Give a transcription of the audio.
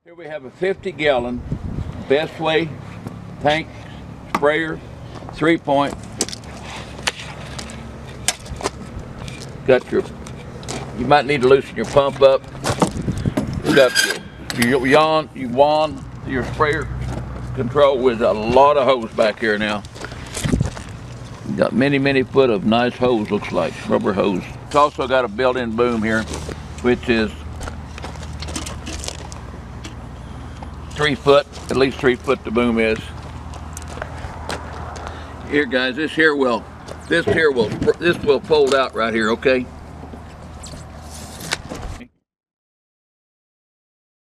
Here we have a 50-gallon BESTWAY tank sprayer, 3-point. Got you might need to loosen your pump up. You got your sprayer control with a lot of hose back here now. You got many foot of nice hose, looks like rubber hose. It's also got a built-in boom here, which is 3 foot, at least 3 foot the boom is. Here guys, this will fold out right here, okay?